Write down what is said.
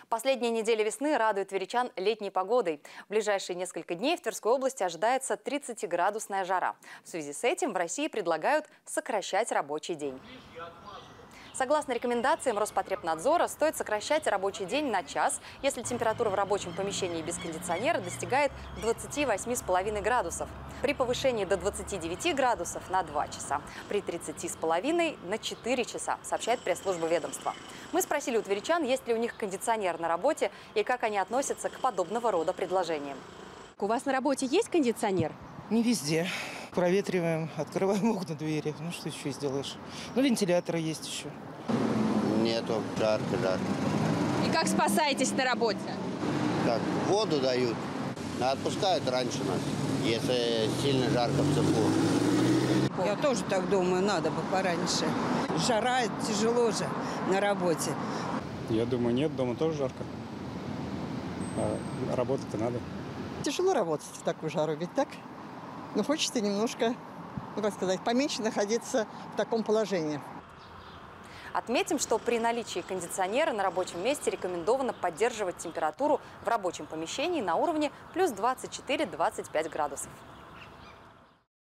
Последняя неделя весны радует тверичан летней погодой. В ближайшие несколько дней в Тверской области ожидается 30-градусная жара. В связи с этим в России предлагают сокращать рабочий день. Согласно рекомендациям Роспотребнадзора, стоит сокращать рабочий день на час, если температура в рабочем помещении без кондиционера достигает 28,5 градусов. При повышении до 29 градусов на 2 часа. При 30,5 на 4 часа, сообщает пресс-служба ведомства. Мы спросили у тверичан, есть ли у них кондиционер на работе и как они относятся к подобного рода предложениям. У вас на работе есть кондиционер? Не везде. Проветриваем, открываем окна, двери. Ну, что еще сделаешь? Ну, вентиляторы есть еще. Нету. Жарко. И как спасаетесь на работе? Как воду дают. Отпускают раньше нас, если сильно жарко в цеху. Я тоже так думаю, надо бы пораньше. Жара, тяжело же на работе. Я думаю, нет, дома тоже жарко. А работать-то надо. Тяжело работать в такую жару, ведь так? Но хочется немножко, поменьше находиться в таком положении. Отметим, что при наличии кондиционера на рабочем месте рекомендовано поддерживать температуру в рабочем помещении на уровне плюс 24-25 градусов.